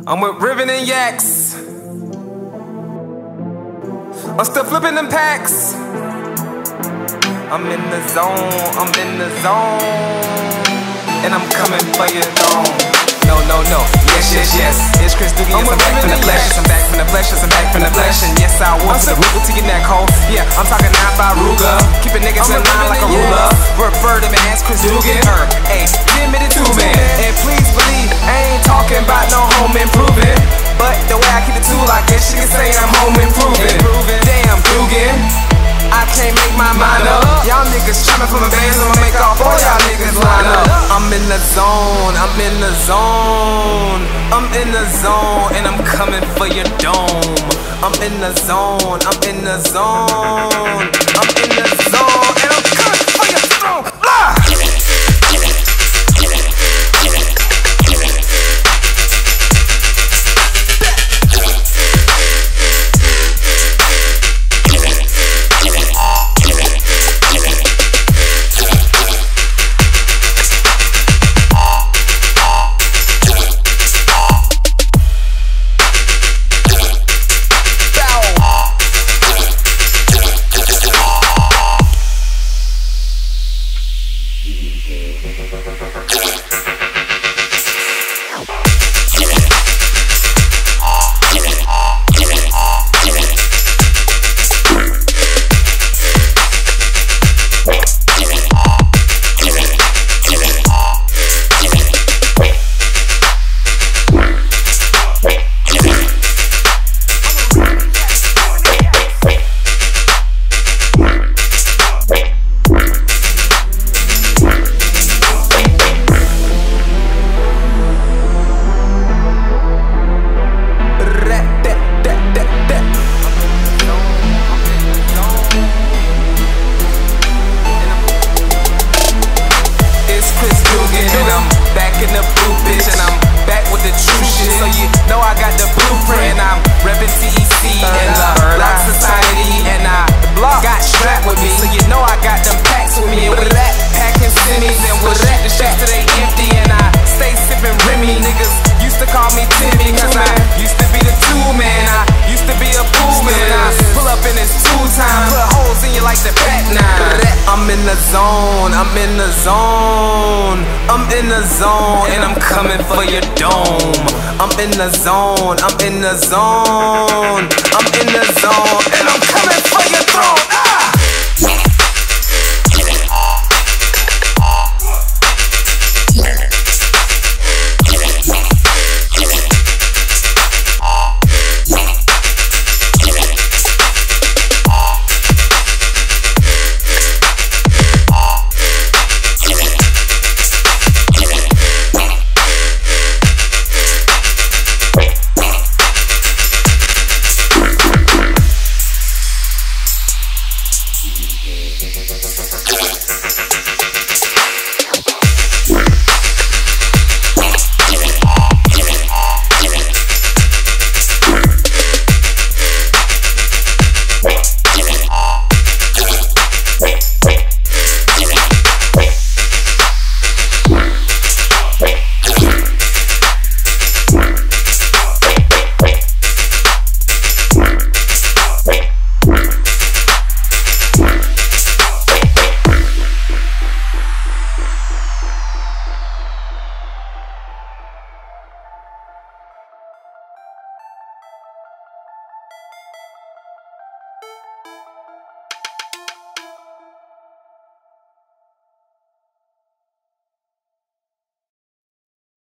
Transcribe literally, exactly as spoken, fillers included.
I'm with Riven and Yakz. I'm still flipping them packs. I'm in the zone, I'm in the zone, and I'm coming for your dome. No, no, no, yes, yes, yes. It's Chris Duga, yes, I'm back from the flesh. Yes, I'm back from the flesh, yes, I'm back from the flesh. And yes, I want to Ruga to your neck hole. Yeah, I'm talking nine by Ruga. Keep a nigga in line like a ruler. Refer to me as Chris Duga. Her, ayy, admit it to me. And please believe, I ain't talking about no home improving, but the way I keep it too, I guess you can say I'm home improving. Damn, Dugan, I can't make my mind up. Y'all niggas trying for my bands, I'ma make all four y'all niggas line up. I'm in the zone, I'm in the zone, I'm in the zone, and I'm coming for your dome. I'm in the zone, I'm in the zone, I'm in the zone, and I'm coming for your throne. Ah! I'm in the zone, I'm in the zone, I'm in the zone, and I'm coming for your dome. I'm in the zone, I'm in the zone, I'm in the zone, and I'm coming